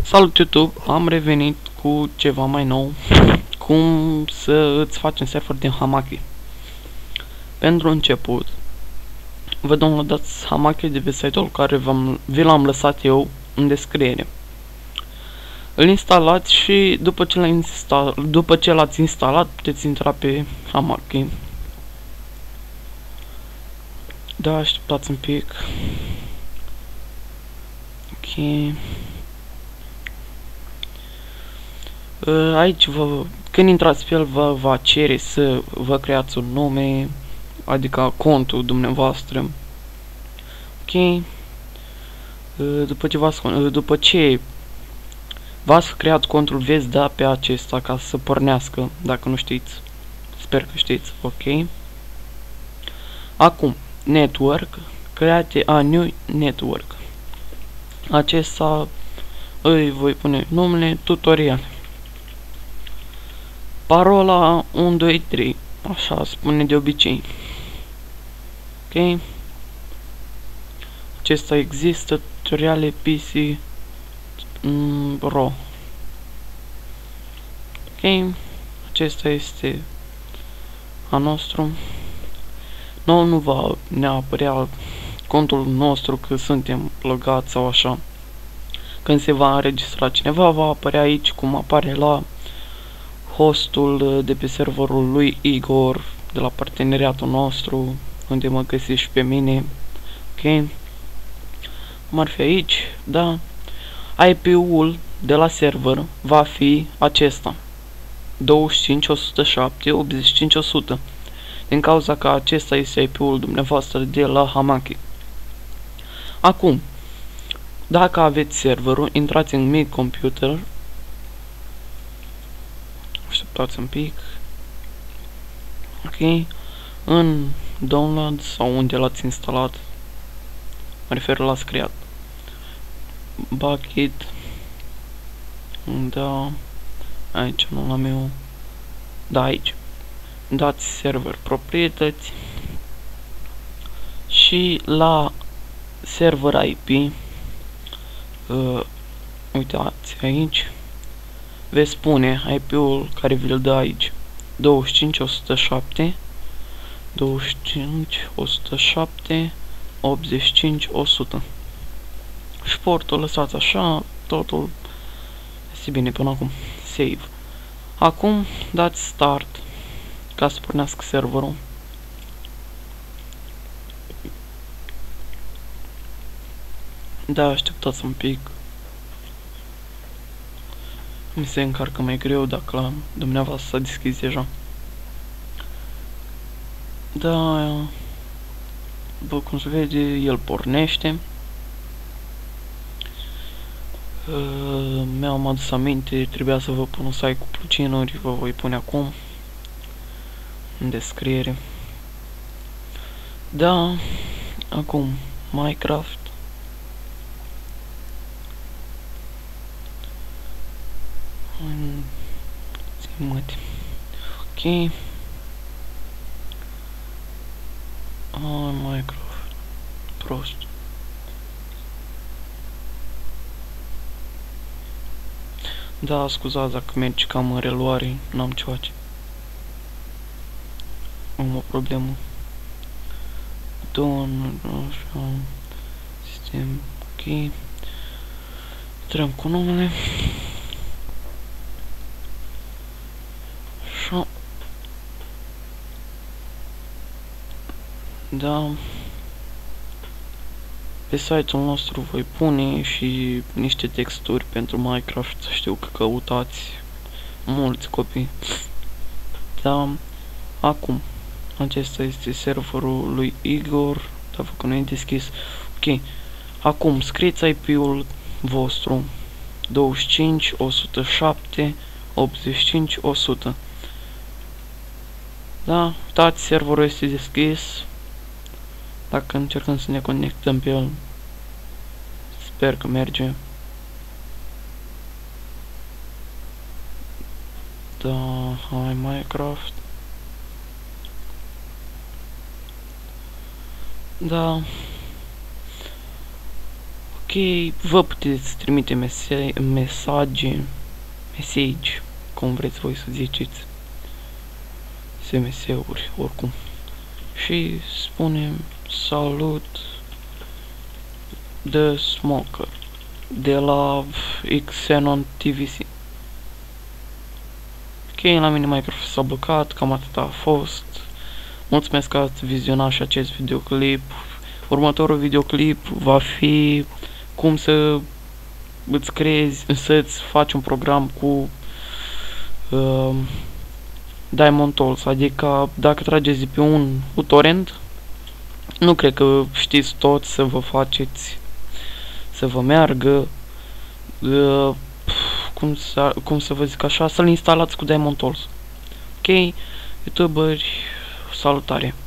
Salut YouTube, am revenit cu ceva mai nou, cum să îți faci un server din Hamaki. Pentru început, vă downloadați Hamaki de pe site-ul care vi l-am lăsat eu în descriere. Îl instalați și după ce l-ați instalat puteți intra pe Hamaki. Da, așteptați un pic. Ok. Aici, când intrați pe el, vă va cere să vă creați un nume, adică contul dumneavoastră. Ok. După ce v-ați creat contul, veți da pe acesta ca să pornească, dacă nu știți. Sper că știți. Ok. Acum, network, create a new network. Acesta îi voi pune numele tutorial. Parola 1, 2, 3, așa spune de obicei. Ok. Acesta există, tutoriale PC ro. Ok. Acesta este a nostru. Nu va ne apărea contul nostru că suntem logați sau așa. Când se va înregistra cineva, va apărea aici cum apare la hostul de pe serverul lui Igor, de la parteneriatul nostru, unde mă găsești pe mine. Ok. Cum ar fi aici, da. IP-ul de la server va fi acesta: 25.107.85.100, din cauza că acesta este IP-ul dumneavoastră de la Hamaki. Acum, dacă aveți serverul, intrați în Mi Computer. Așteptați un pic. Ok. În download sau unde l-ați instalat, mă refer la creat. Bucket. Da. Aici nu la meu. Da, aici. Dați server proprietăți. Și la server IP, uitați aici, veți spune IP-ul care vi-l dă aici: 25.107, 25.107, 85.100. Și portul lăsați așa, totul este bine până acum. Save. Acum dați start ca să pornească serverul. Da, așteptați un pic. Mi se încarcă mai greu dacă la dumneavoastră s-a deschis deja. Da, după cum se vede, el pornește. Mi-am adus aminte, trebuia să vă pun un site cu pluginuri, vă voi pune acum în descriere. Da, acum Minecraft. Ok. Minecraft. Prost. Da, scuzați dacă merge cam în reluare, n-am ce face. Am o problemă. Așa. Sistem. Ok. Intrăm cu numele. Așa. Da. Pe site-ul nostru voi pune și niște texturi pentru Minecraft. Știu că căutați mulți copii. Da. Acum, acesta este serverul lui Igor. Da, că nu e deschis. Ok. Acum, scrieți IP-ul vostru: 25.107.85.100. Da, uitați, serverul este deschis. Dacă încercăm să ne conectăm pe el, sper că merge. Da, hai Minecraft. Da. vă puteți trimite mesaje, cum vreți voi să ziceți, SMS-uri, oricum. Și spunem salut The Smoker de la Xenon TVC. Ok, la mine Microsoft s-a blocat, cam atât a fost. Mulțumesc că ați vizionat și acest videoclip. Următorul videoclip va fi cum să îți creezi, să-ți faci un program cu Diamond Tools, adică dacă trageți de pe un torrent, nu cred că știți toți să vă faceți, să vă meargă, cum să vă zic așa, să-l instalați cu Diamond Tools. Ok, youtuberi, salutare!